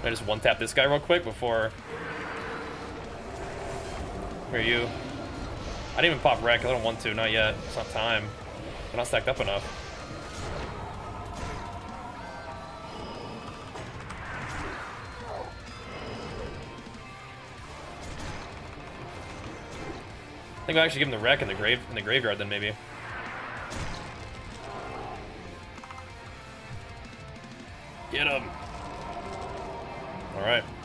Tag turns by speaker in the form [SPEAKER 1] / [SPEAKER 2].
[SPEAKER 1] I just one-tap this guy real quick before... Where are you? I didn't even pop wreck. I don't want to. Not yet. It's not time. I'm not stacked up enough. I think I'll actually give him the wreck in the graveyard then maybe. Get him. All right.